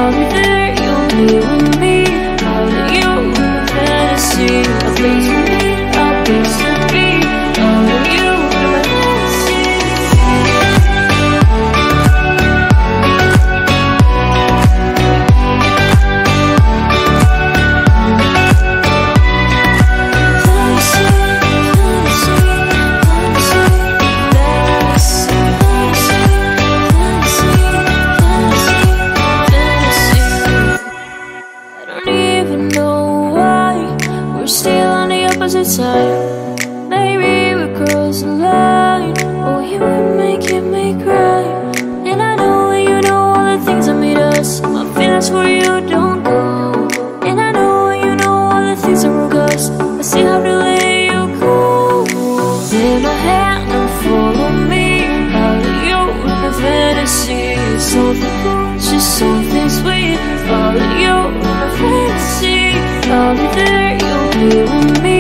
I'll be there, you'll be with me. I'll let you in my fantasy. A place to meet, a place to be. I'll let you in my fantasy. Side. Maybe we cross the line. Oh, you were making me cry. And I know you know all the things that made us. My feelings for you don't go. And I know you know all the things that broke us. I still have to let you go. Take my hand and follow me. I'll let you in my fantasy. Something cool, just something sweet. I'll let you in my fantasy. I'll be there, you'll be with me.